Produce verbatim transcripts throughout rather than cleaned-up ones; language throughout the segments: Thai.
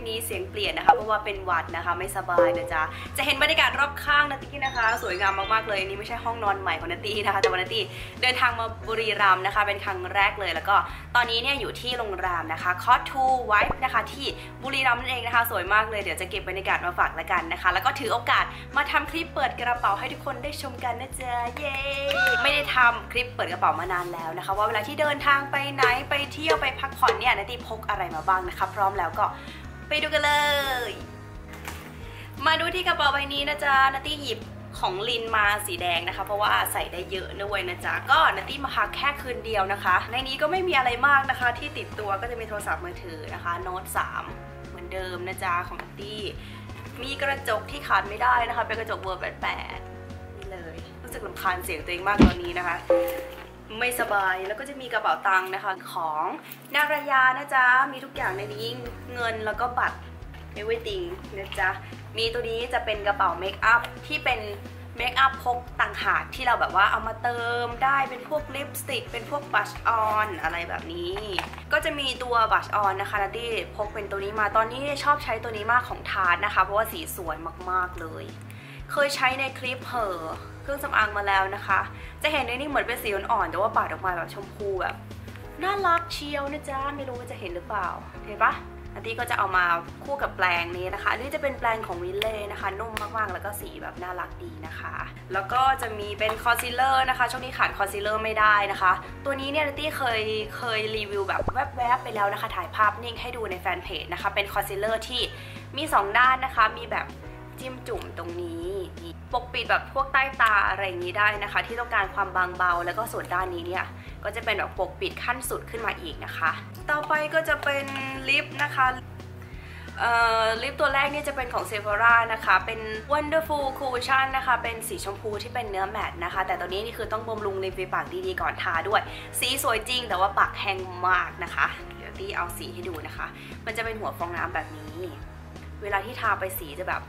นี้เสียงเปลี่ยนนะคะเพราะว่าเป็นหวัดนะคะไม่สบายนะจ๊ะจะเห็นบรรยากาศรอบข้างนัตตี้นะคะสวยงามมากๆเลยนี่ไม่ใช่ห้องนอนใหม่ของนัตตี้นะคะแต่วันนัตตี้เดินทางมาบุรีรัมย์นะคะเป็นครั้งแรกเลยแล้วก็ตอนนี้เนี่ยอยู่ที่โรงแรมนะคะคอสทูไวท์นะคะที่บุรีรัมย์นั่นเองนะคะสวยมากเลยเดี๋ยวจะเก็บบรรยากาศมาฝากละกันนะคะแล้วก็ถือโอกาสมาทำคลิปเปิดกระเป๋าให้ทุกคนได้ชมกันนะจ๊ะเย้ไม่ได้ทำคลิปเปิดกระเป๋ามานานแล้วนะคะว่าเวลาที่เดินทางไปไหนไปเที่ยวไปพักผ่อนเนี่ยนัตตี้พกอะไรมาบ้างนะคะพร้อมแล้วก็ไปดูกันเลยมาดูที่กระเป๋าใบนี้นะจ๊ะนัตตี้หยิบของลินมาสีแดงนะคะเพราะว่าใส่ได้เยอะด้วยนะจ๊ะก็นัตตี้มาพักแค่คืนเดียวนะคะในนี้ก็ไม่มีอะไรมากนะคะที่ติดตัวก็จะมีโทรศัพท์มือถือนะคะโน้ตสามเหมือนเดิมนะจ๊ะของนัตตี้มีกระจกที่ขาดไม่ได้นะคะเป็นกระจกเบอร์แปดแปดนี่เลยรู้สึกรำคาญเสียงตัวเองมากตอนนี้นะคะไม่สบายแล้วก็จะมีกระเป๋าตังค์นะคะของนารายานะจ๊ะมีทุกอย่างในนี้เงินแล้วก็บัตร everything นะจ๊ะมีตัวนี้จะเป็นกระเป๋าเมคอัพที่เป็นเมคอัพพกต่างหากที่เราแบบว่าเอามาเติมได้เป็นพวกลิปสติกเป็นพวกบัชออนอะไรแบบนี้ก็จะมีตัวบัชออนนะคะนัตตี้พกเป็นตัวนี้มาตอนนี้ชอบใช้ตัวนี้มากของทาร์ตนะคะเพราะว่าสีสวยมากๆเลยเคยใช้ในคลิปเหอเครื่องสำอางมาแล้วนะคะจะเห็นในนี้เหมือนเป็นสีอ่อนๆแต่ว่าปาดออกมาแบบชมพูแบบน่ารักเชียวนะจ๊ะไม่รู้ว่าจะเห็นหรือเปล่าเห็นปะนัตตี้ก็จะเอามาคู่กับแปรงนี้นะคะนี่จะเป็นแปรงของวิลเล่นะคะนุ่มมากๆแล้วก็สีแบบน่ารักดีนะคะแล้วก็จะมีเป็นคอนซีลเลอร์นะคะช่วงนี้ขาดคอนซีลเลอร์ไม่ได้นะคะตัวนี้เนี่ยนัตตี้เคยเคยรีวิวแบบแวบๆไปแล้วนะคะถ่ายภาพนิ่งให้ดูในแฟนเพจนะคะเป็นคอนซีลเลอร์ที่มีสองด้านนะคะมีแบบจิ้มจุ่มตรงนี้ปกปิดแบบพวกใต้ตาอะไรอย่างนี้ได้นะคะที่ต้องการความบางเบาแล้วก็ส่วนด้านนี้เนี่ยก็จะเป็นแบบปกปิดขั้นสุดขึ้นมาอีกนะคะต่อไปก็จะเป็นลิปนะคะเอ่อลิปตัวแรกนี่จะเป็นของ Sephora นะคะเป็น Wonderful Cushion นะคะเป็นสีชมพูที่เป็นเนื้อแมตต์นะคะแต่ตัวนี้นี่คือต้องบำรุงริมฝีปากดีๆก่อนทาด้วยสีสวยจริงแต่ว่าปากแห้งมากนะคะเดี๋ยวตี้เอาสีให้ดูนะคะมันจะเป็นหัวฟองน้ำแบบนี้เวลาที่ทาไปสีจะแบบ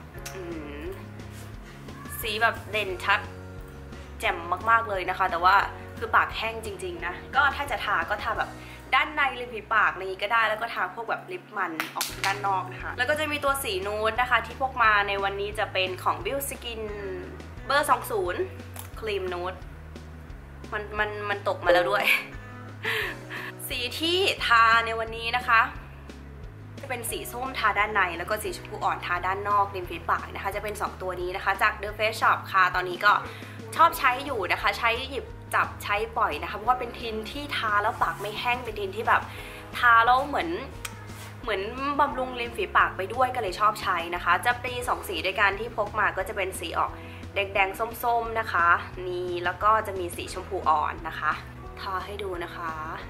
สีแบบเด่นชัดแจ่มมากๆเลยนะคะแต่ว่าคือปากแห้งจริงๆนะก็ถ้าจะทาก็ทาแบบด้านในริมฝีปากนี้ก็ได้แล้วก็ทาพวกแบบลิปมันออกด้านนอกนะคะแล้วก็จะมีตัวสีนูดนะคะที่พกมาในวันนี้จะเป็นของ Bill Skin เบอร์สองสิบครีมนูดมันมันมันตกมาแล้วด้วย สีที่ทาในวันนี้นะคะจะเป็นสีส้มทาด้านในแล้วก็สีชมพูอ่อนทาด้านนอกริมฝีปากนะคะจะเป็นสองตัวนี้นะคะจาก The Face Shop ค่ะตอนนี้ก็ชอบใช้อยู่นะคะใช้หยิบจับใช้ปล่อยนะคะเพราะว่าเป็นทินที่ทาแล้วปากไม่แห้งเป็นทินที่แบบทาแล้วเหมือนเหมือนบำรุงริมฝีปากไปด้วยก็เลยชอบใช้นะคะจะมีสองสีด้วยกันที่พกมาก็จะเป็นสีออกแดงๆส้มๆนะคะนี่แล้วก็จะมีสีชมพูอ่อนนะคะทาให้ดูนะคะ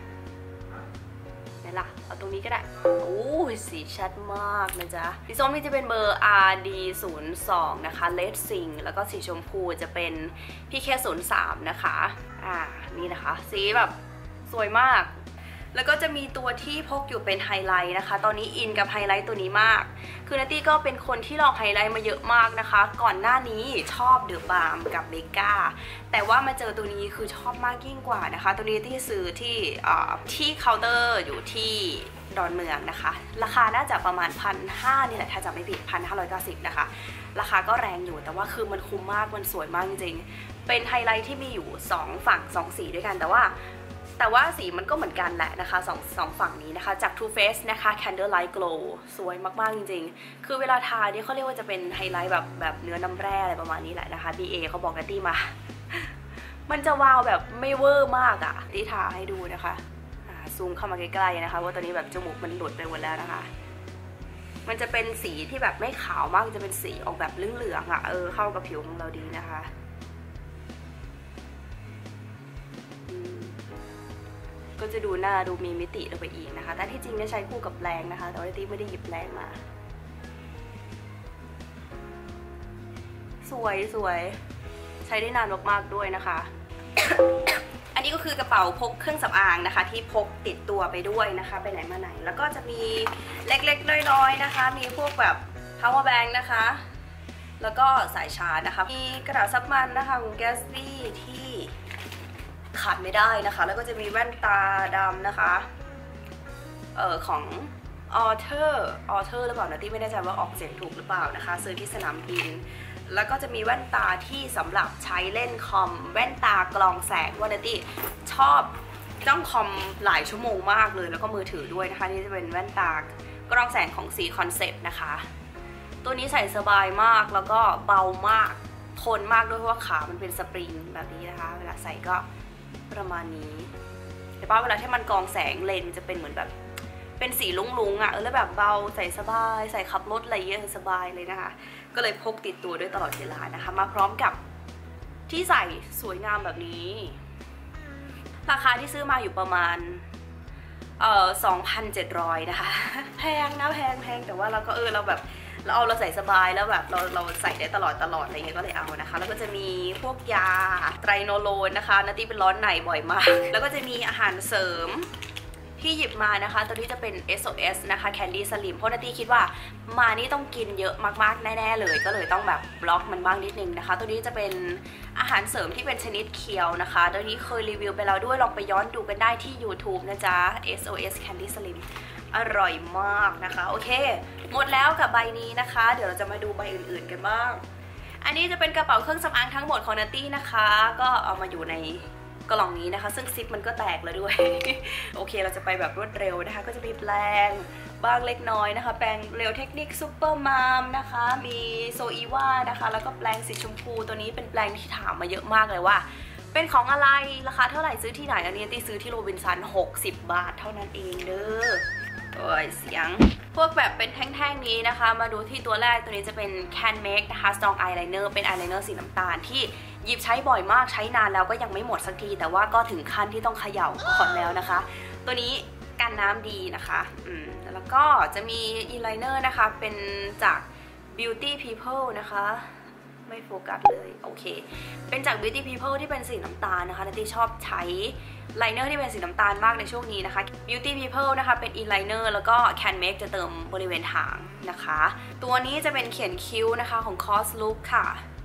ไหนล่ะเอาตรงนี้ก็ได้โอ้สีชัดมากนะจ๊ะสีส้มนี่จะเป็นเบอร์ อาร์ ดี ศูนย์ สอง นะคะ Red Sing แล้วก็สีชมพูจะเป็น พี เค ศูนย์ สาม นะคะอ่านี่นะคะสีแบบสวยมากแล้วก็จะมีตัวที่พกอยู่เป็นไฮไลท์นะคะตอนนี้อินกับไฮไลท์ตัวนี้มากคือนัตตี้ก็เป็นคนที่ลองไฮไลท์มาเยอะมากนะคะก่อนหน้านี้ชอบเดอะบาร์มกับเบก้าแต่ว่ามาเจอตัวนี้คือชอบมากยิ่งกว่านะคะตัวนี้ที่ซื้อที่ที่เคาน์เตอร์อยู่ที่ดอนเมืองนะคะราคาน่าจะประมาณพันห้านี่แหละถ้าจำไม่ผิดพันห้าร้อยเก้าสิบนะคะราคาก็แรงอยู่แต่ว่าคือมันคุ้มมากมันสวยมากจริงๆเป็นไฮไลท์ที่มีอยู่สองฝั่งสองสีด้วยกันแต่ว่าแต่ว่าสีมันก็เหมือนกันแหละนะคะสองสองฝั่งนี้นะคะจาก Too Faced นะคะ Candlelight Glow สวยมากๆจริงๆคือเวลาทาเนี่ยเขาเรียกว่าจะเป็นไฮไลท์แบบแบบเนื้อน้ำแร่อะไรประมาณนี้แหละนะคะ บี เอ เขาบอกนัตตี้มา มันจะวาวแบบไม่เวอร์มากอะที่ทาให้ดูนะคะซูมเข้ามาใกล้ๆนะคะว่าตอนนี้แบบจมูกมันหลุดไปหมดแล้วนะคะมันจะเป็นสีที่แบบไม่ขาวมากจะเป็นสีออกแบบเหลืองๆอะเออเข้ากับผิวของเราดีนะคะก็จะดูหน้าดูมีมิติลงไปอีกนะคะแต่ที่จริงเนี่ยใช้คู่กับแปรงนะคะแต่ว่าที่ไม่ได้หยิบแปรงมาสวยสวยใช้ได้นานมากๆด้วยนะคะ อันนี้ก็คือกระเป๋าพกเครื่องสำอางนะคะที่พกติดตัวไปด้วยนะคะไปไหนมาไหนแล้วก็จะมีเล็กๆน้อยๆนะคะมีพวกแบบ power bank นะคะแล้วก็สายชาร์จนะคะมีกระดาษซับมันนะคะของ Gatsby ที่ขาดไม่ได้นะคะแล้วก็จะมีแว่นตาดำนะคะเอ่อของออเทอร์ออเทอร์หรือเปล่านะที่ไม่แน่ใจว่าออกเสียงถูกหรือเปล่านะคะซื้อที่สนามบินแล้วก็จะมีแว่นตาที่สำหรับใช้เล่นคอมแว่นตากรองแสงว่านะที่ชอบจ้องคอมหลายชั่วโมงมากเลยแล้วก็มือถือด้วยนะคะนี่จะเป็นแว่นตากรองแสงของสีคอนเซปต์นะคะตัวนี้ใส่สบายมากแล้วก็เบามากทนมากด้วยเพราะว่าขามันเป็นสปริงแบบนี้นะคะเวลาใส่ก็ประมาณนี้แต่ป้าเวลาที่มันกรองแสงเลนจะเป็นเหมือนแบบเป็นสีลุ้งๆอ่ะเออแล้วแบบเบาใส่สบายใส่ขับรถอะไรเยอะสบายเลยนะคะก็เลยพกติดตัวด้วยตลอดเวลานะคะมาพร้อมกับที่ใส่สวยงามแบบนี้ราคาที่ซื้อมาอยู่ประมาณเอ่อ สองพันเจ็ดร้อย นะคะแพงนะแพงแพงแต่ว่าเราก็เออเราแบบเราเอาเราใส่สบายแล้วแบบเราเราใส่ได้ตลอดตลอดอะไรเงี้ยก็เลยเอานะคะแล้วก็จะมีพวกยาไตรโนโลนนะคะนาตี้เป็นร้อนในบ่อยมากแล้วก็จะมีอาหารเสริมที่หยิบมานะคะตัวนี้จะเป็น เอส โอ เอส นะคะแคนดี้สลิมเพราะนาตี้คิดว่ามานี่ต้องกินเยอะมากๆแน่ๆเลยก็เลยต้องแบบบล็อกมันบ้างนิดนึงนะคะตัวนี้จะเป็นอาหารเสริมที่เป็นชนิดเคียวนะคะตัวนี้เคยรีวิวไปแล้วด้วยลองไปย้อนดูกันได้ที่ ยูทูบ นะจ๊ะ เอส โอ เอส Candy Slim อร่อยมากนะคะโอเคหมดแล้วกับใบนี้นะคะเดี๋ยวเราจะมาดูใบอื่นๆกันบ้างอันนี้จะเป็นกระเป๋าเครื่องสำอางทั้งหมดของนาตี้นะคะก็เอามาอยู่ในกล่องนี้นะคะซึ่งซิปมันก็แตกแล้วด้วย โอเคเราจะไปแบบรวดเร็วนะคะก็จะมีแปรงบ้างเล็กน้อยนะคะแปรงเร็วเทคนิคซูเปอร์มามนะคะมีโซอีวานะคะแล้วก็แปรงสีชมพูตัวนี้เป็นแปรงที่ถามมาเยอะมากเลยว่าเป็นของอะไรราคาเท่าไหร่ซื้อที่ไหนอันนี้ตีซื้อที่โรบินสันหกสิบบาทเท่านั้นเองเด้อโอ้ยเสียงพวกแบบเป็นแท่งๆนี้นะคะมาดูที่ตัวแรกตัวนี้จะเป็น Can Make นะคะ Strong Eyeliner เป็น eyeliner สีน้ำตาลที่หยิบใช้บ่อยมากใช้นานแล้วก็ยังไม่หมดสักทีแต่ว่าก็ถึงขั้นที่ต้องเขย่าก่อนแล้วนะคะตัวนี้กันน้ำดีนะคะอืมแล้วก็จะมี eyeliner นะคะเป็นจาก Beauty People นะคะไม่โฟกัสเลยโอเคเป็นจาก Beauty People ที่เป็นสีน้ำตาลนะคะนาตี้ชอบใช้ไลเนอร์ที่เป็นสีน้ำตาลมากในช่วงนี้นะคะ Beauty People นะคะเป็น eyeliner แล้วก็ Can Make จะเติมบริเวณหางนะคะตัวนี้จะเป็นเขียนคิ้วนะคะของ Cos Look ค่ะ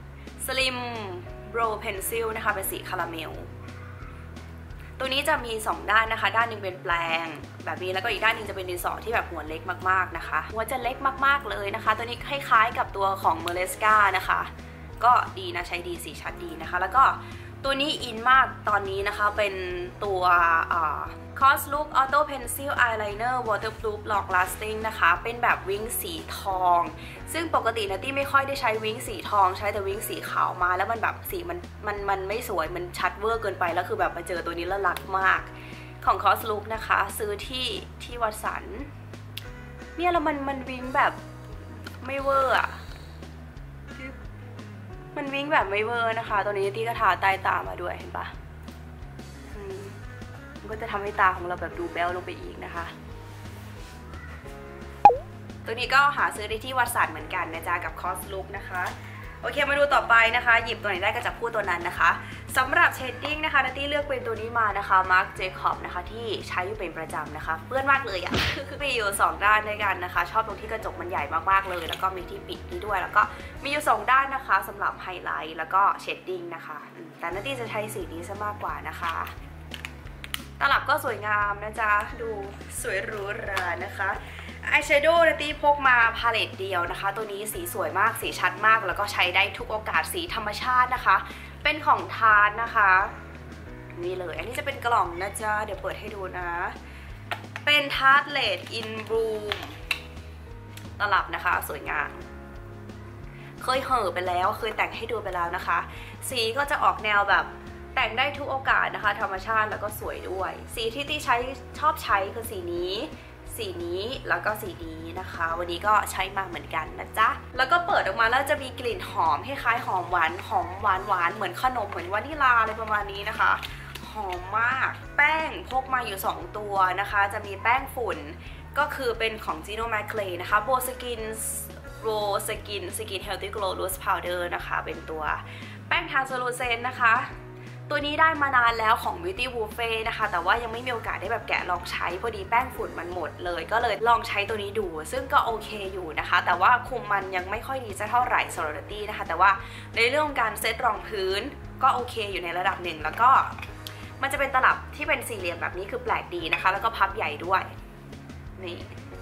Slim Brow Pencil นะคะเป็นสีคาราเมลตัวนี้จะมีสองด้านนะคะด้านหนึ่งเป็นแปรงแบบนี้แล้วก็อีกด้านหนึ่งจะเป็นดินสอที่แบบหัวเล็กมากๆนะคะหัวจะเล็กมากๆเลยนะคะตัวนี้คล้ายๆกับตัวของ Merlesca นะคะก็ดีนะใช้ดีสีชัดดีนะคะแล้วก็ตัวนี้อินมากตอนนี้นะคะเป็นตัว Cos Look Auto Pencil Eyeliner Waterproof Long Lasting นะคะเป็นแบบวิ้งสีทองซึ่งปกตินะตี้ไม่ค่อยได้ใช้วิ้งสีทองใช้แต่วิ้งสีขาวมาแล้วมันแบบสีมันมันมันไม่สวยมันชัดเวอร์เกินไปแล้วคือแบบมาเจอตัวนี้แล้วรักมากของ Cos Look นะคะซื้อที่ที่วัดสันเนี่ยแล้วมันมันวิ้งแบบไม่เวอร์อะมันวิ้งแบบไม่เวอร์นะคะตัวนี้ตี้ก็ทาใต้ตามาด้วยเห็นปะมันก็จะทำให้ตาของเราแบบดูแบ๊วลงไปอีกนะคะตัวนี้ก็หาซื้อได้ที่วัดสันเหมือนกันนะจ๊ะกับ Cos Look นะคะโอเคมาดูต่อไปนะคะหยิบตัวไหนได้ก็จะพูดตัวนั้นนะคะสำหรับเชดดิ้งนะคะนัตตี้เลือกเป็นตัวนี้มานะคะ Marc Jacob นะคะที่ใช้อยู่เป็นประจำนะคะเปื้อนมากเลยอ่ะคือมีอยู่สองด้านด้วยกันนะคะชอบตรงที่กระจกมันใหญ่มากๆเลยแล้วก็มีที่ปิดนี้ด้วยแล้วก็มีอยู่สองด้านนะคะสำหรับไฮไลท์แล้วก็เชดดิ้งนะคะแต่นัตตี้จะใช้สีนี้ซะมากกว่านะคะตลับก็สวยงามนะจ๊ะดูสวยหรูหรานะคะอายแชโดว์นัตตี้พกมาพาเลตเดียวนะคะตัวนี้สีสวยมากสีชัดมากแล้วก็ใช้ได้ทุกโอกาสสีธรรมชาตินะคะเป็นของทาร์ตนะคะนี่เลยอันนี้จะเป็นกล่องนะจ๊ะเดี๋ยวเปิดให้ดูนะเป็นทาร์ตเลดอินบลูมตลับนะคะสวยงามเคยเห่อไปแล้วเคยแต่งให้ดูไปแล้วนะคะสีก็จะออกแนวแบบแต่งได้ทุกโอกาสนะคะธรรมชาติแล้วก็สวยด้วยสีที่ตี้ใช้ชอบใช้คือสีนี้สีนี้แล้วก็สีนี้นะคะวันนี้ก็ใช้มาเหมือนกันนะจ๊ะแล้วก็เปิดออกมาแล้วจะมีกลิ่นหอมคล้ายๆหอมหวานหอมหวานหวานเหมือนขนมเหมือนวานิลาอะไรประมาณนี้นะคะหอมมากแป้งพกมาอยู่สองตัวนะคะจะมีแป้งฝุ่นก็คือเป็นของ Gino Maclay นะคะ Bo Skin Raw Skin Skin Healthy Glow Loose Powder นะคะเป็นตัวแป้งทาร์ซูลูเซนนะคะตัวนี้ได้มานานแล้วของ Beauty Buffet นะคะแต่ว่ายังไม่มีโอกาสได้แบบแกะลองใช้พอดีแป้งฝุ่นมันหมดเลยก็เลยลองใช้ตัวนี้ดูซึ่งก็โอเคอยู่นะคะแต่ว่าคุมมันยังไม่ค่อยดีจะเท่าไหร่สำหรับนัตตี้นะคะแต่ว่าในเรื่องการเซตรองพื้นก็โอเคอยู่ในระดับหนึ่งแล้วก็มันจะเป็นตลับที่เป็นสี่เหลี่ยมแบบนี้คือแปลกดีนะคะแล้วก็พับใหญ่ด้วยนี่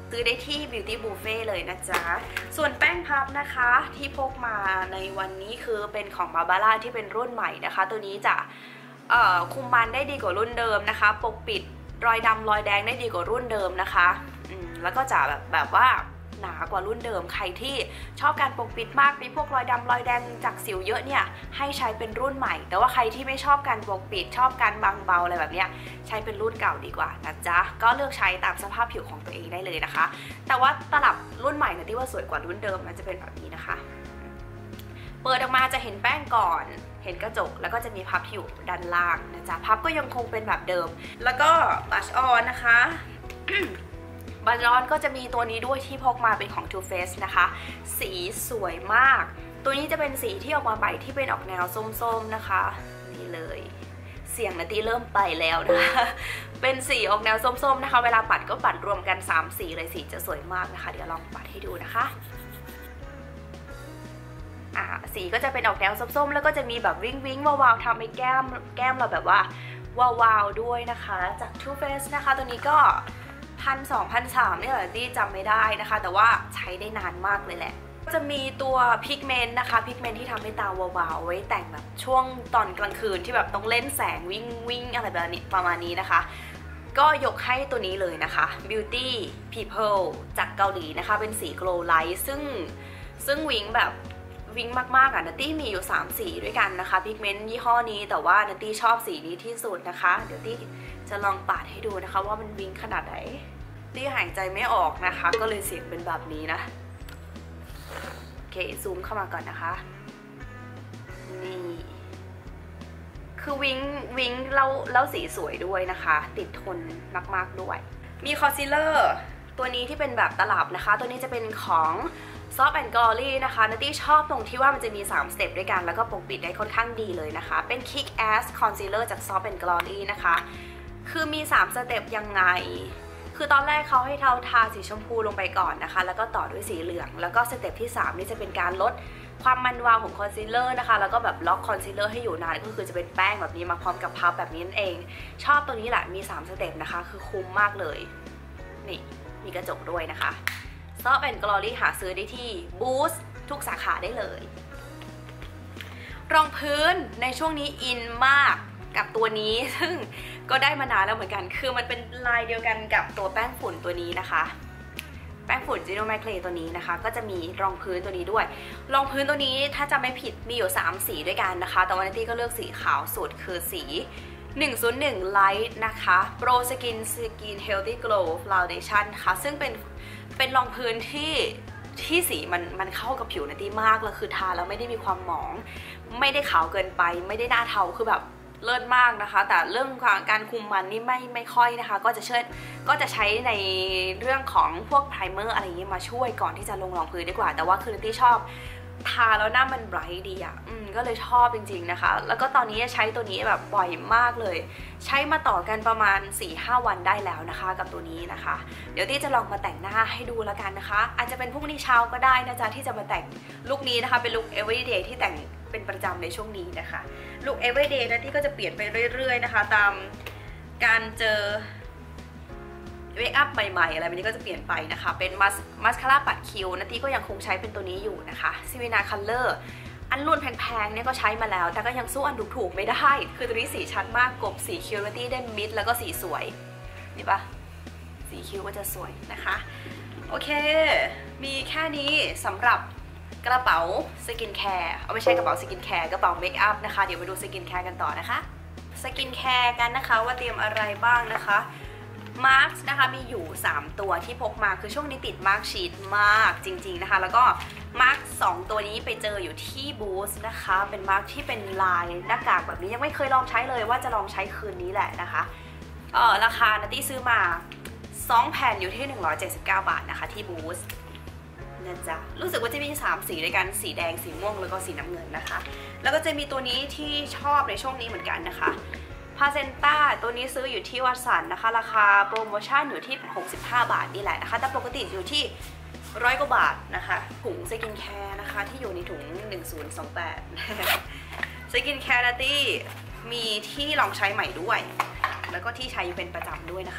ซื้อได้ที่ Beauty Buffet เลยนะจ๊ะส่วนแป้งพับนะคะที่พกมาในวันนี้คือเป็นของ Barbara ที่เป็นรุ่นใหม่นะคะตัวนี้จะคุมมันได้ดีกว่ารุ่นเดิมนะคะปกปิดรอยดำรอยแดงได้ดีกว่ารุ่นเดิมนะคะอืมแล้วก็จะแบบแบบว่าหนากว่ารุ่นเดิมใครที่ชอบการปกปิดมากมีพวกรอยดำรอยแดงจากสิวเยอะเนี่ยให้ใช้เป็นรุ่นใหม่แต่ว่าใครที่ไม่ชอบการปกปิดชอบการบางเบาอะไรแบบเนี้ยใช้เป็นรุ่นเก่าดีกว่านะจ๊ะก็เลือกใช้ตามสภาพผิวของตัวเองได้เลยนะคะแต่ว่าตลับรุ่นใหม่เนี่ยที่ว่าสวยกว่ารุ่นเดิมมันจะเป็นแบบนี้นะคะเปิดออกมาจะเห็นแป้งก่อนเห็นกระจกแล้วก็จะมีพับอยู่ด้านล่างนะจ๊ะพับก็ยังคงเป็นแบบเดิมแล้วก็บลัชออนนะคะ บลัชออนก็จะมีตัวนี้ด้วยที่พกมาเป็นของ Too Faced นะคะสีสวยมากตัวนี้จะเป็นสีที่ออกมาใหม่ที่เป็นออกแนวส้มๆนะคะนี่เลยเสียงนาตีเริ่มไปแล้วนะคะเป็นสีออกแนวส้มๆนะคะเวลาปัดก็ปัดรวมกันสามสีเลยสีจะสวยมากนะคะเดี๋ยวลองปัดให้ดูนะคะอ่าสีก็จะเป็นออกแนวส้มๆแล้วก็จะมีแบบวิ้งวิ้งวาวๆทำให้แก้มแก้มเราแบบว่าวาวๆด้วยนะคะจาก Too Faced นะคะตัวนี้ก็พันสองพันสามเนี่ยที่จำไม่ได้นะคะแต่ว่าใช้ได้นานมากเลยแหละจะมีตัวพิกเมนต์นะคะพิกเมนต์ที่ทำให้ตาวาวๆไว้แต่งแบบช่วงตอนกลางคืนที่แบบต้องเล่นแสงวิ่งวิ่งอะไรแบบนี้ประมาณนี้นะคะก็ยกให้ตัวนี้เลยนะคะ Beauty People จากเกาหลีนะคะเป็นสี Glow Light ซึ่งซึ่งวิงแบบวิงมากๆอ่ะนัตตี้มีอยู่สามสีด้วยกันนะคะพิกเมนต์ยี่ห้อนี้แต่ว่านัตตี้ชอบสีนี้ที่สุดนะคะเดี๋ยวตี้จะลองปาดให้ดูนะคะว่ามันวิงขนาดไหนตี้หายใจไม่ออกนะคะก็เลยเสียงเป็นแบบนี้นะโอเคซูมเข้ามาก่อนนะคะนี่คือวิงวิงแล้วแล้วสีสวยด้วยนะคะติดทนมากๆด้วยมีคอนซีลเลอร์ตัวนี้ที่เป็นแบบตลับนะคะตัวนี้จะเป็นของSoft and Glory นะคะนัตตี้ชอบตรงที่ว่ามันจะมีสามสเต็ปด้วยกันแล้วก็ปกปิดได้ค่อนข้างดีเลยนะคะเป็น Kick Ass Concealer จาก Soft and Glory นะคะคือมีสามสเต็ปยังไงคือตอนแรกเขาให้เราทาสีชมพูลงไปก่อนนะคะแล้วก็ต่อด้วยสีเหลืองแล้วก็สเต็ปที่สามนี่จะเป็นการลดความมันวาวของคอนซีลเลอร์นะคะแล้วก็แบบล็อกคอนซีลเลอร์ให้อยู่นานก็คือจะเป็นแป้งแบบนี้มาพร้อมกับพับแบบนี้นั่นเองชอบตัวนี้แหละมีสามสเต็ปนะคะคือคุ้มมากเลยนี่มีกระจกด้วยนะคะ Soft and Glory หาซื้อได้ที่ Boost ทุกสาขาได้เลยรองพื้นในช่วงนี้อินมากกับตัวนี้ซึ่งก็ได้มานานแล้วเหมือนกันคือมันเป็นลายเดียวกันกับตัวแป้งฝุ่นตัวนี้นะคะแป้งฝุ่น Gino Maclay ตัวนี้นะคะก็จะมีรองพื้นตัวนี้ด้วยรองพื้นตัวนี้ถ้าจำไม่ผิดมีอยู่สามสีด้วยกันนะคะแต่วันนี้ก็เลือกสีขาวสุดคือสีหนึ่งศูนย์หนึ่ง Light นะคะ Pro Skin Skin Healthy Glow Foundation ค่ะซึ่งเป็นเป็นรองพื้นที่ที่สีมันมันเข้ากับผิวนัตตี้มากแล้วคือทาแล้วไม่ได้มีความหมองไม่ได้ขาวเกินไปไม่ได้หน้าเทาคือแบบเลิศมากนะคะแต่เรื่องการคุมมันนี่ไม่ไม่ค่อยนะคะก็จะเชิดก็จะใช้ในเรื่องของพวกไพรเมอร์อะไรอย่างนี้มาช่วยก่อนที่จะลงรองพื้นดีกว่าแต่ว่าคือนัตตี้ชอบทาแล้วหน้ามันไบรท์ดีอ่ะอืมก็เลยชอบจริงๆนะคะแล้วก็ตอนนี้ใช้ตัวนี้แบบบ่อยมากเลยใช้มาต่อกันประมาณ สี่ห้า วันได้แล้วนะคะกับตัวนี้นะคะเดี๋ยวตี้จะลองมาแต่งหน้าให้ดูแล้วกันนะคะอาจจะเป็นพรุ่งนี้เช้าก็ได้นะจ๊ะที่จะมาแต่งลุคนี้นะคะเป็นลุค everyday ที่แต่งเป็นประจำในช่วงนี้นะคะลุค everyday นะที่ก็จะเปลี่ยนไปเรื่อยๆนะคะตามการเจอเมคอัพใหม่ๆอะไรแบบนี้ก็จะเปลี่ยนไปนะคะเป็นมัสมัสคาร่าปัดคิ้วนะที่ก็ยังคงใช้เป็นตัวนี้อยู่นะคะซิวินาคัลเลอร์อันรุ่นแพงๆเนี่ยก็ใช้มาแล้วแต่ก็ยังสู้อันถูกๆไม่ได้คือตัวนี้สีชัดมากกบสีคิ้วนะที่ได้มิดแล้วก็สีสวยนี่ปะสีคิ้วก็จะสวยนะคะโอเคมีแค่นี้สำหรับกระเป๋าสกินแคร์เอาไม่ใช่กระเป๋าสกินแคร์กระเป๋าเมคอัพนะคะเดี๋ยวไปดูสกินแคร์กันต่อนะคะสกินแคร์กันนะคะว่าเตรียมอะไรบ้างนะคะมาร์คนะคะมีอยู่สามตัวที่พกมาคือช่วงนี้ติดมาร์คชีทมากจริงๆนะคะแล้วก็มาร์คสองตัวนี้ไปเจออยู่ที่บูสนะคะเป็นมาร์คที่เป็นลายหน้ากากแบบนี้ยังไม่เคยลองใช้เลยว่าจะลองใช้คืนนี้แหละนะคะเออราคานัตตี้ซื้อมาสองแผ่นอยู่ที่หนึ่งร้อยเจ็ดสิบเก้าบาทนะคะที่บูสนะจ๊ะรู้สึกว่าจะมีสามสีด้วยกันสีแดงสีม่วงแล้วก็สีน้ำเงินนะคะแล้วก็จะมีตัวนี้ที่ชอบในช่วงนี้เหมือนกันนะคะพาเซนต้าตัวนี้ซื้ออยู่ที่วัตสันนะคะราคาโปรโมชั่นอยู่ที่หกสิบห้าบาทนี่แหละนะคะแต่ปกติอยู่ที่ร้อยกว่าบาทนะคะถุงสกินแคร์นะคะที่อยู่ในถุงหนึ่งศูนย์สองแปดสกินแคร์นัตตี้มีที่ลองใช้ใหม่ด้วยแล้วก็ที่ใช้เป็นประจำด้วยนะคะ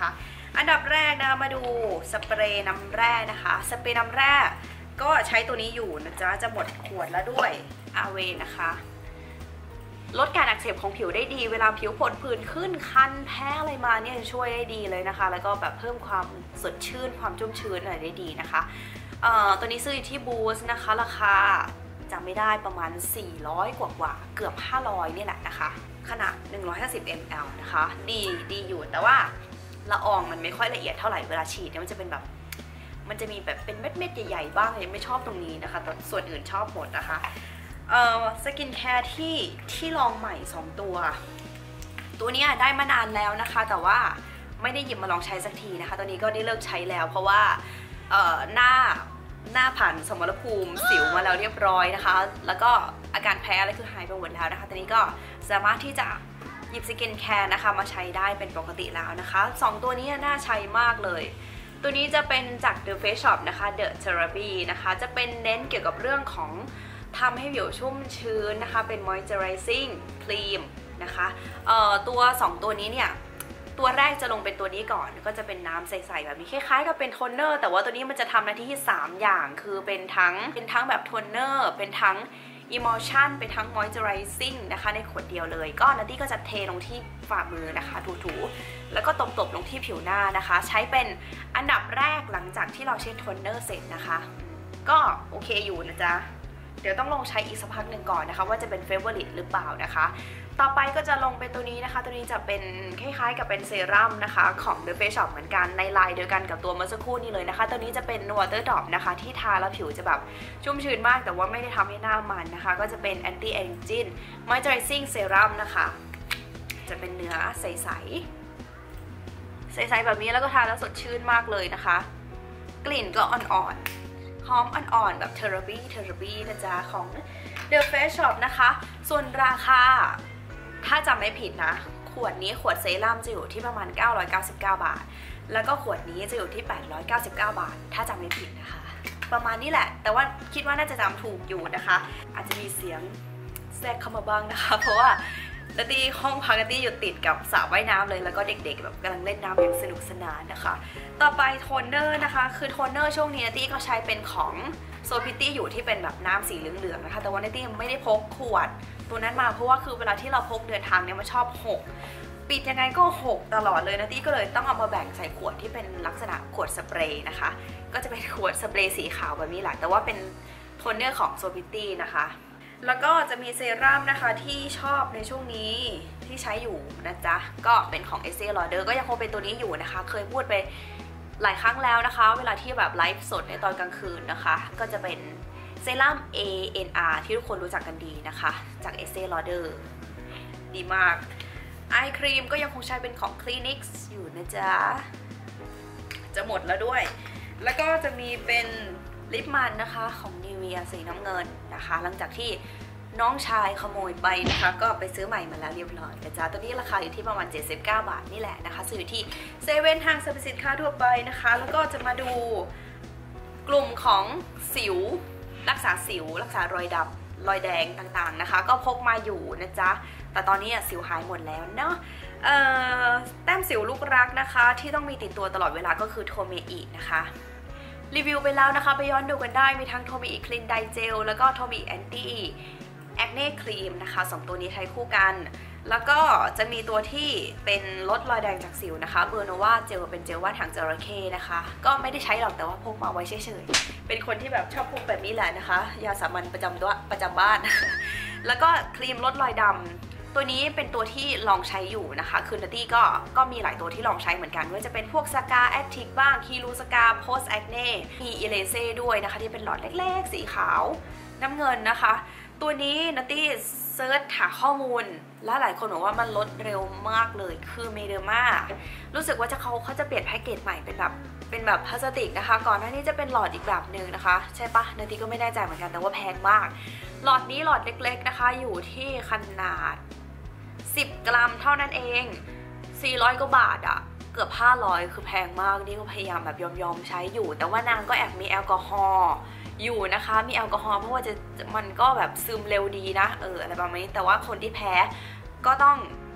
อันดับแรกนะมาดูสเปรย์น้ำแร่นะคะสเปรย์น้ำแร่ก็ใช้ตัวนี้อยู่นะจ๊ะจะหมดขวดแล้วด้วยอาเวนะคะลดการอักเสบของผิวได้ดีเวลาผิวผดผื่นขึ้นคันแพ้อะไรมาเนี่ยจะช่วยได้ดีเลยนะคะแล้วก็แบบเพิ่มความสดชื่นความชุ่มชื้นอะไรได้ดีนะคะเอ่อตัวนี้ซื้ออยู่ที่บูสนะคะราคาจำไม่ได้ประมาณสี่ร้อยกว่ากว่าเกือบห้าร้อยนี่แหละนะคะขนาดหนึ่งร้อยห้าสิบมิลลิลิตรนะคะดีดีอยู่แต่ว่าละอองมันไม่ค่อยละเอียดเท่าไหร่เวลาฉีดเนี่ยมันจะเป็นแบบมันจะมีแบบเป็นเม็ดๆใหญ่ๆบ้างเลยไม่ชอบตรงนี้นะคะแต่ส่วนอื่นชอบหมดนะคะเอ่อสกินแคร์ที่ที่ลองใหม่สองตัวตัวนี้ได้มานานแล้วนะคะแต่ว่าไม่ได้หยิบมาลองใช้สักทีนะคะตัวนี้ก็ได้เลิกใช้แล้วเพราะว่าเอ่อหน้าหน้าผ่านสมรภูมิสิวมาแล้วเรียบร้อยนะคะแล้วก็อาการแพ้อะไรคือหายไปหมดแล้วนะคะตัวนี้ก็สามารถที่จะหยิบสกินแคร์นะคะมาใช้ได้เป็นปกติแล้วนะคะสองตัวนี้น่าใช้มากเลยตัวนี้จะเป็นจาก The Face Shop นะคะ The Therapy นะคะจะเป็นเน้นเกี่ยวกับเรื่องของทำให้ผิวชุ่มชื้นนะคะเป็น moisturizing cream นะคะเอ่อตัวสองตัวนี้เนี่ยตัวแรกจะลงเป็นตัวนี้ก่อนก็จะเป็นน้ำใสๆแบบนี้คล้ายๆกับเป็นโทนเนอร์แต่ว่าตัวนี้มันจะทำหน้าที่สามอย่างคือเป็นทั้งเป็นทั้งแบบโทนเนอร์เป็นทั้ง emulsion เป็นทั้ง moisturizing นะคะในขวดเดียวเลยก็นัตตี้ก็จะเทลงที่ฝ่ามือนะคะถูๆแล้วก็ตบๆลงที่ผิวหน้านะคะใช้เป็นอันดับแรกหลังจากที่เราเช็ดโทนเนอร์เสร็จนะคะก็โอเคอยู่นะจ๊ะเดี๋ยวต้องลองใช้อีกสักพักหนึ่งก่อนนะคะว่าจะเป็นเฟเวอร์ลิตหรือเปล่านะคะต่อไปก็จะลงเป็นตัวนี้นะคะตัวนี้จะเป็นคล้ายๆกับเป็นเซรั่มนะคะของ The Face Shop เหมือนกันในลายเดียวกันกับตัวเมื่อสักครู่นี้เลยนะคะตัวนี้จะเป็น Water Drop นะคะที่ทาแล้วผิวจะแบบชุ่มชื้นมากแต่ว่าไม่ได้ทำให้หน้ามันนะคะก็จะเป็น Anti Aging Moisturizing Serum นะคะจะเป็นเนื้อใสๆใสๆแบบนี้แล้วก็ทาแล้วสดชื่นมากเลยนะคะกลิ่นก็อ่อนๆหอมอ่อนๆแบบเทอราปีเทอราปีนะจ๊ะของ The Face Shop นะคะส่วนราคาถ้าจำไม่ผิดนะขวดนี้ขวดเซรั่มจะอยู่ที่ประมาณเก้าร้อยเก้าสิบเก้าบาทแล้วก็ขวดนี้จะอยู่ที่แปดร้อยเก้าสิบเก้าบาทถ้าจำไม่ผิดนะคะประมาณนี้แหละแต่ว่าคิดว่าน่าจะจำถูกอยู่นะคะอาจจะมีเสียงแทรกเข้ามาบ้างนะคะเพราะว่านัตตี้ห้องพักนัตตี้อยู่ติดกับสระว่ายน้ำเลยแล้วก็เด็กๆแบบกำลังเล่นน้ำอย่างสนุกสนานนะคะต่อไปโทนเนอร์นะคะคือโทนเนอร์ช่วงนี้นัตตี้ก็ใช้เป็นของโซพิตตี้อยู่ที่เป็นแบบน้ำสีเหลืองๆนะคะแต่ว่านัตตี้ไม่ได้พกขวดตัวนั้นมาเพราะว่าคือเวลาที่เราพกเดินทางเนี่ยมันชอบหกปิดยังไงก็หกตลอดเลยนัตตี้ก็เลยต้องเอามาแบ่งใส่ขวดที่เป็นลักษณะขวดสเปรย์นะคะก็จะเป็นขวดสเปรย์สีขาวแบบนี้แหละแต่ว่าเป็นโทนเนอร์ของโซพิตตี้นะคะแล้วก็จะมีเซรั่มนะคะที่ชอบในช่วงนี้ที่ใช้อยู่นะจ๊ะก็เป็นของ Estée Lauder ก็ยังคงเป็นตัวนี้อยู่นะคะเคยพูดไปหลายครั้งแล้วนะคะเวลาที่แบบไลฟ์สดในตอนกลางคืนนะคะก็จะเป็นเซรั่ม เอ เอ็น อาร์ ที่ทุกคนรู้จักกันดีนะคะจาก Estée Lauder ดีมากไอครีมก็ยังคงใช้เป็นของ Clinique อยู่นะจ๊ะจะหมดแล้วด้วยแล้วก็จะมีเป็นลิปมันนะคะของ Nivea สีน้ำเงินนะคะหลังจากที่น้องชายขโมยไปนะคะก็ไปซื้อใหม่มาแล้วเรียบร้อยนะจ๊ะตัวนี้ราคาอยู่ที่ประมาณเจ็ดสิบเก้าบาทนี่แหละนะคะซื้ออยู่ที่เซเว่นห้างสรรพสินค้าทั่วไปนะคะแล้วก็จะมาดูกลุ่มของสิวรักษาสิวรักษารอยดำรอยแดงต่างๆนะคะก็พกมาอยู่นะจ๊ะแต่ตอนนี้สิวหายหมดแล้วเนาะเอ่อแต้มสิวลูกรักนะคะที่ต้องมีติดตัวตลอดเวลาก็คือโทเมอินะคะรีวิวไปแล้วนะคะไปย้อนดูกันได้มีทั้งโทมิอิคลีนไดเจลแล้วก็โทมิอิแอนตี้แอคเน่ครีมนะคะสองตัวนี้ใช้คู่กันแล้วก็จะมีตัวที่เป็นลดรอยแดงจากสิวนะคะเบอร์โนวาเจลเป็นเจลว่าถังจระเข้นะคะก็ไม่ได้ใช้หรอกแต่ว่าพกมาไว้เฉยๆเป็นคนที่แบบชอบพกแบบนี้แหละนะคะยาสามัญประจำตัวประจำบ้าน แล้วก็ครีมลดรอยดำตัวนี้เป็นตัวที่ลองใช้อยู่นะคะคือนัตตี้ก็ก็มีหลายตัวที่ลองใช้เหมือนกันว่าจะเป็นพวกสกาแอคทิฟบ้างคีรูสกาโพสแอคเน่มีอิเลเซ่ด้วยนะคะที่เป็นหลอดเล็กๆสีขาวน้ำเงินนะคะตัวนี้นัตตี้เซิร์ชหาข้อมูลและหลายคนบอกว่ามันลดเร็วมากเลยคือเมเดอร์มารู้สึกว่าจะเขาเขาจะเปลี่ยนแพ็กเกจใหม่เป็นแบบเป็นแบบพลาสติกนะคะก่อนหน้านี้จะเป็นหลอดอีกแบบหนึ่งนะคะใช่ปะนัตตี้ก็ไม่แน่ใจเหมือนกันแต่ว่าแพงมากหลอดนี้หลอดเล็กๆนะคะอยู่ที่ขนาดสิบกรัมเท่านั้นเองสี่ร้อยกว่าบาทอะเกือบห้าร้อยคือแพงมากนี่ก็พยายามแบบยอมๆใช้อยู่แต่ว่านางก็แอบมีแอลกอฮอล์อยู่นะคะมีแอลกอฮอล์เพราะว่าจะมันก็แบบซึมเร็วดีนะเอออะไรประมาณนี้แต่ว่าคนที่แพ้ก็ต้อง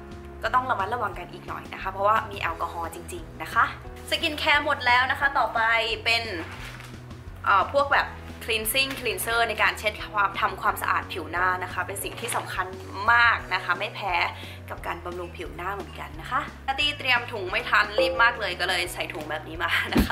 ก็ต้องระมัดระวังกันอีกหน่อยนะคะเพราะว่ามีแอลกอฮอล์จริงๆนะคะสกินแคร์หมดแล้วนะคะต่อไปเป็นเอ่อพวกแบบ cleansing cleanser ในการเช็ดความทำความสะอาดผิวหน้านะคะเป็นสิ่งที่สำคัญมากนะคะไม่แพ้กับการบำรุงผิวหน้าเหมือนกันนะคะนาตี้เตรียมถุงไม่ทันรีบมากเลยก็เลยใส่ถุงแบบนี้มานะคะ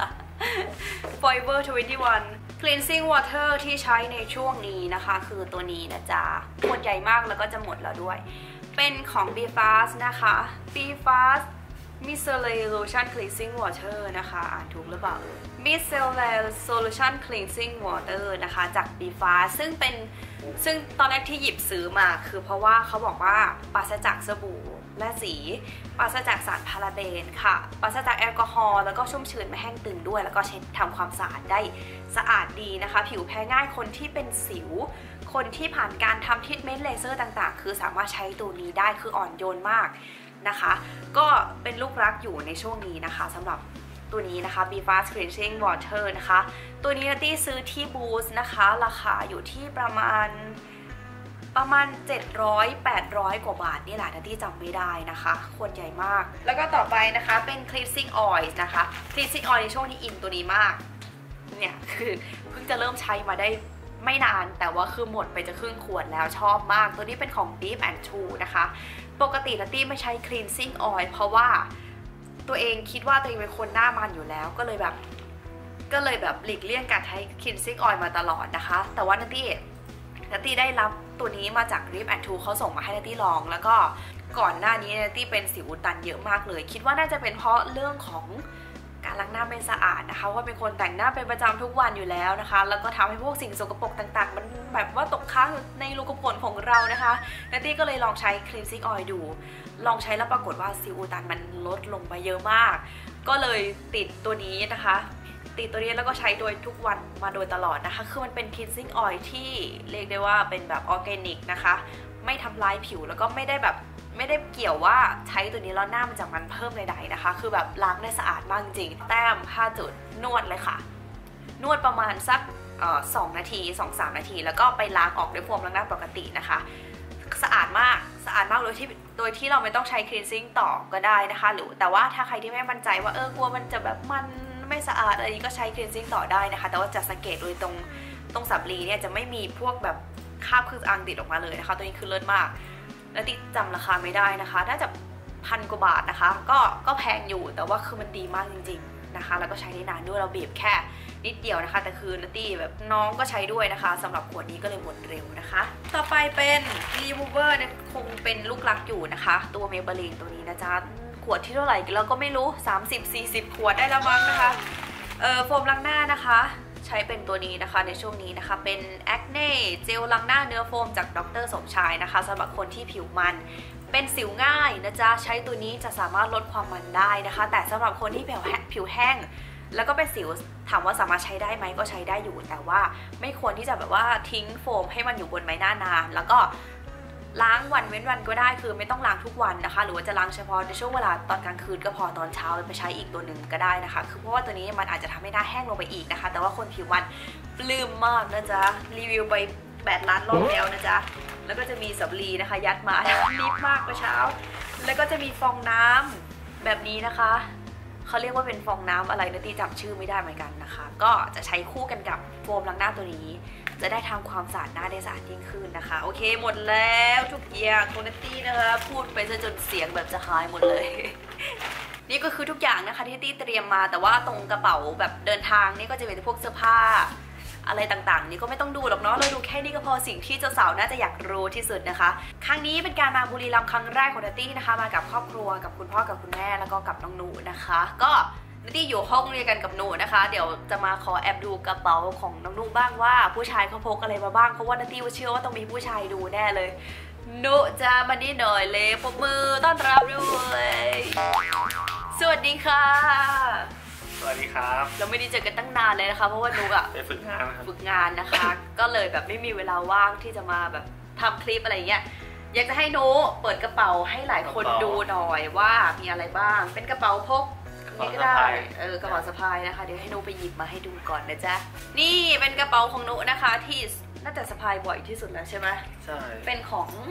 Forever ทเวนตี้วัน cleansing water ที่ใช้ในช่วงนี้นะคะคือตัวนี้นะจ๊ะขวดใหญ่มากแล้วก็จะหมดแล้วด้วยเป็นของ บี ฟาส นะคะ บี ฟาส Micellar Solution Cleansing Water นะคะอ่านถูกหรือเปล่า Micellar Solution Cleansing Water นะคะจาก บี ฟาส ซึ่งเป็นซึ่งตอนแรกที่หยิบซื้อมาคือเพราะว่าเขาบอกว่าปราศจากสบู่และสีปราศจากสารพาราเบนค่ะปราศจากแอลกอฮอล์แล้วก็ชุ่มชื้นไม่แห้งตึงด้วยแล้วก็เช็ดทำความสะอาดได้สะอาดดีนะคะผิวแพ้ง่ายคนที่เป็นสิวคนที่ผ่านการทำทรีทเมนต์เลเซอร์ต่างๆคือสามารถใช้ตัวนี้ได้คืออ่อนโยนมากนะคะก็เป็นลูกรักอยู่ในช่วงนี้นะคะสำหรับตัวนี้นะคะ บี ฟาส Cleansing Water นะคะตัวนี้นาตี้ซื้อที่ Boost นะคะราคาอยู่ที่ประมาณประมาณเจ็ดร้อย แปดร้อยกว่าบาทนี่แหละนาตี้จำไม่ได้นะคะขวดใหญ่มากแล้วก็ต่อไปนะคะเป็น Cleansing Oil นะคะ Cleansing Oil ในช่วงนี้อินตัวนี้มากเนี่ยคือเพิ่งจะเริ่มใช้มาได้ไม่นานแต่ว่าคือหมดไปจะครึ่งขวดแล้วชอบมากตัวนี้เป็นของ Deep แอนด์ True นะคะปกตินาตี้ไม่ใช้ cleansing oil เพราะว่าตัวเองคิดว่าตัวเองเป็นคนหน้ามันอยู่แล้วก็เลยแบบก็เลยแบบหลีกเลี่ยงการใช้ cleansing oil มาตลอดนะคะแต่ว่านาตี้นาตี้ได้รับตัวนี้มาจาก Deep แอนด์ True เขาส่งมาให้นาตี้ลองแล้วก็ก่อนหน้านี้นาตี้เป็นสิวอุดตันเยอะมากเลยคิดว่าน่าจะเป็นเพราะเรื่องของการล้างหน้าไม่สะอาดนะคะว่าเป็นคนแต่งหน้าเป็นประจำทุกวันอยู่แล้วนะคะแล้วก็ทำให้พวกสิ่งสกปรกต่างๆมันแบบว่าตกค้างในรูขุมขนของเรานะคะนาตี้ก็เลยลองใช้ cleansing oil ดูลองใช้แล้วปรากฏว่าสิวอุดตันมันลดลงไปเยอะมากก็เลยติดตัวนี้นะคะติดตัวนี้แล้วก็ใช้โดยทุกวันมาโดยตลอดนะคะคือมันเป็น cleansing oil ที่เรียกได้ว่าเป็นแบบออร์แกนิกนะคะไม่ทำลายผิวแล้วก็ไม่ได้แบบไม่ได้เกี่ยวว่าใช้ตัวนี้แล้วหน้ามันจะมันเพิ่มใดๆนะคะคือแบบล้างได้สะอาดมากจริงแต้มห้าจุดนวดเลยค่ะนวดประมาณสักสองนาที สองถึงสาม นาทีแล้วก็ไปล้างออกด้วยโฟมล้างหน้าปกตินะคะสะอาดมากสะอาดมากโดยที่โดยที่เราไม่ต้องใช้ cleansing ต่อก็ได้นะคะหรือแต่ว่าถ้าใครที่ไม่มั่นใจว่าเออกลัวมันจะแบบมันไม่สะอาดอะไรนี้ก็ใช้ cleansing ต่อได้นะคะแต่ว่าจะสังเกตโดยตรงตรงสำลีเนี่ยจะไม่มีพวกแบบคราบเครื่องสำอางติดออกมาเลยนะคะตัวนี้คือเลิศมากแล้วติดจำราคาไม่ได้นะคะน่าจะพันกว่าบาทนะคะก็ก็แพงอยู่แต่ว่าคือมันดีมากจริงๆนะคะแล้วก็ใช้ได้นานด้วยเราบีบแค่นิดเดียวนะคะแต่คือนัตตี้แบบน้องก็ใช้ด้วยนะคะสำหรับขวดนี้ก็เลยหมดเร็วนะคะต่อไปเป็น Remover คงเป็นลูกรักอยู่นะคะตัว Maybelline ตัวนี้นะจ๊ะขวดที่เท่าไหร่เราก็ไม่รู้ สามสิบ สี่สิบ ขวดได้แล้วมั้งนะคะเออโฟมล้างหน้านะคะใช้เป็นตัวนี้นะคะในช่วงนี้นะคะเป็น Acne เจลล้างหน้าเนื้อโฟมจากดร.สมชายนะคะสำหรับคนที่ผิวมันเป็นสิวง่ายนะจ๊ะใช้ตัวนี้จะสามารถลดความมันได้นะคะแต่สำหรับคนที่ผิวผิวแห้งแล้วก็เป็นสิวถามว่าสามารถใช้ได้ไหมก็ใช้ได้อยู่แต่ว่าไม่ควรที่จะแบบว่าทิ้งโฟมให้มันอยู่บนใบหน้านานแล้วก็ล้างวันเว้นวันก็ได้คือไม่ต้องล้างทุกวันนะคะหรือว่าจะล้างเฉพาะในช่วงเวลาตอนกลางคืนก็พอตอนเช้าไปใช้อีกตัวหนึ่งก็ได้นะคะคือเพราะว่าตัวนี้มันอาจจะทำให้หน้าแห้งลงไปอีกนะคะแต่ว่าคนผิวมันปลื้มมากนะจ๊ะรีวิวไปแปดล้านรอบแล้วนะจ๊ะแล้วก็จะมีสำลีนะคะยัดมารีบมากเมื่อเช้าแล้วก็จะมีฟองน้ำแบบนี้นะคะเขาเรียกว่าเป็นฟองน้ำอะไรนะที่จำชื่อไม่ได้เหมือนกันนะคะก็จะใช้คู่กันกับโฟมล้างหน้าตัวนี้จะได้ทำความสะอาดหน้าได้สะอาดยิ่งขึ้นนะคะโอเคหมดแล้วทุกอย่างโคเนตี้นะคะพูดไปซะจนเสียงแบบจะหายหมดเลย นี่ก็คือทุกอย่างนะคะที่ตี้เตรียมมาแต่ว่าตรงกระเป๋าแบบเดินทางนี่ก็จะเป็นพวกเสื้อผ้าอะไรต่างๆนี่ก็ไม่ต้องดูหรอกเนาะเราดูแค่นี้ก็พอสิ่งที่เจ้าสาวน่าจะอยากรู้ที่สุดนะคะครั้งนี้เป็นการมาบุรีรัมย์ครั้งแรกของนัตตี้นะคะมากับครอบครัวกับคุณพ่อกับคุณแม่แล้วก็กับน้องหนูนะคะก็นัตตี้อยู่ห้องเรียนกันกับหนูนะคะเดี๋ยวจะมาขอแอบดูกระเป๋าของน้องหนูบ้างว่าผู้ชายเขาพกอะไรมาบ้างเพราะว่านัตตี้เชื่อว่าต้องมีผู้ชายดูแน่เลยหนูจะมานี่หน่อยเลยปรบมือต้อนรับด้วยสวัสดีค่ะสวัสดีครับเราไม่ได้เจอกันตั้งนานเลยนะคะเพราะว่านุกอะไปฝึกงานฝึกงานนะคะก็เลยแบบไม่มีเวลาว่างที่จะมาแบบทำคลิปอะไรเงี้ยอยากจะให้นุกเปิดกระเป๋าให้หลายคนดูหน่อยว่ามีอะไรบ้างเป็นกระเป๋าพกนี่ก็ได้เออกระเป๋าสะพายนะคะเดี๋ยวให้นุกไปหยิบมาให้ดูก่อนนะจ๊ะนี่เป็นกระเป๋าของนุกนะคะที่น่าจะสะพายบ่อยที่สุดแล้วใช่ไหมใช่เป็นของ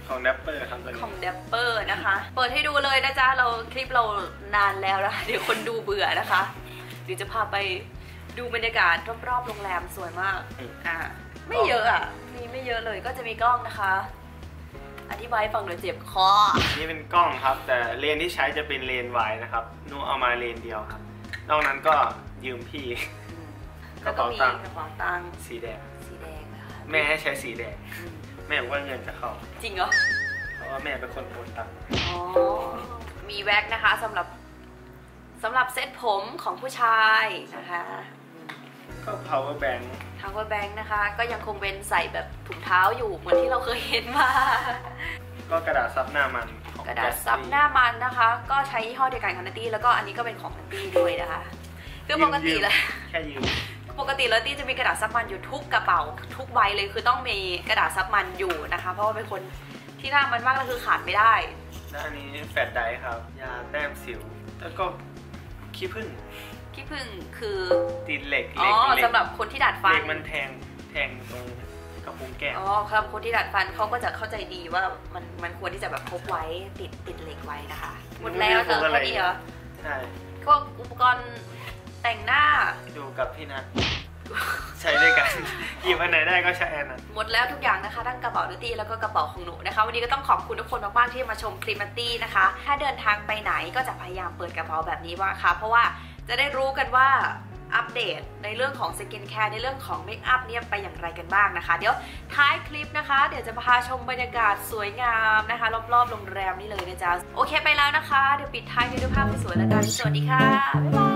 ของแดปเปอร์ครับตัวนี้ของ Dapper นะคะ เปิดให้ดูเลยนะจ๊ะเราคลิปเรานานแล้วนะเดี๋ยวคนดูเบื่อนะคะเดี๋ยวจะพาไปดูบรรยากาศรอบๆโรงแรมสวยมากอ่าไม่เยอะอ่ะมีไม่เยอะเลยก็จะมีกล้องนะคะอธิบายฟังหน่อยเจ็บคอนี่เป็นกล้องครับแต่เลนที่ใช้จะเป็นเลนส์วายนะครับนูเอามาเลนเดียวครับนอกนั้นก็ยืมพี่กระเป๋าตังค์กระเป๋าตังค์สีแดงสีแดงนะคะแม่ให้ใช้สีแดงแม่บอกว่าเงินจะเข้าจริงเหรอเพราะว่าแม่เป็นคนโอนตังค์อ๋อมีแว็กนะคะสำหรับสำหรับเซ็ตผมของผู้ชายนะคะก็ power bank power bank นะคะก็ยังคงเป็นใส่แบบถุงเท้าอยู่เหมือนที่เราเคยเห็นมาก็กระดาษซับหน้ามันกระดาษซับหน้ามันนะคะก็ใช้ยี่ห้อเดียวกันของนัตตี้แล้วก็อันนี้ก็เป็นของนัตตี้ด้วยนะคะคือปกติเลยแค่ยืมปกติแล้วตี้จะมีกระดาษซับมันอยู่ทุกกระเป๋าทุกใบเลยคือต้องมีกระดาษซับมันอยู่นะคะเพราะว่าเป็นคนที่หน้ามันมากแล้วคือขาดไม่ได้และอันนี้แฟลชไดร์ครับยาแต้มสิวแล้วก็ขี้ผึ้งขี้ผึ้งคือติดเหล็กอ๋อสำหรับคนที่ดัดฟันเหล็กมันแทงแทงตรงกระพุ้งแก้มอ๋อครับคนที่ดัดฟันเขาก็จะเข้าใจดีว่ามันมันควรที่จะแบบพกไว้ติดติดเหล็กไว้นะคะหมดแล้วเหรอแค่นี้เหรอใช่พวกอุปกรณ์แต่งหน้าดูกับพี่นะใช้ด้วยกันหยิบอันไหนได้ก็ใช้อันนั้นหมดแล้วทุกอย่างนะคะทั้งกระเป๋านัตตี้แล้วก็กระเป๋าของหนูนะคะวันนี้ก็ต้องขอบคุณทุกคนมากๆที่มาชมคลิปนัตตี้นะคะถ้าเดินทางไปไหนก็จะพยายามเปิดกระเป๋าแบบนี้ว่าค่ะเพราะว่าจะได้รู้กันว่าอัปเดตในเรื่องของสกินแคร์ในเรื่องของเมคอัพเนี่ยไปอย่างไรกันบ้างนะคะเดี๋ยวท้ายคลิปนะคะเดี๋ยวจะพาชมบรรยากาศสวยงามนะคะรอบๆโรงแรมนี่เลยนะจ๊ะโอเคไปแล้วนะคะเดี๋ยวปิดท้ายด้วยภาพสวยๆแล้วกันสวัสดีค่ะบ๊ายบาย